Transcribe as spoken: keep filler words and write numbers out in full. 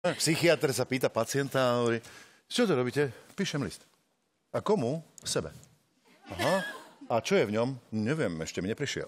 Psychiatr sa pýta pacienta a hovorí, čo to robíte? Píšem list. A komu? Sebe. Aha. A čo je v ňom? Neviem, ešte mi neprišiel.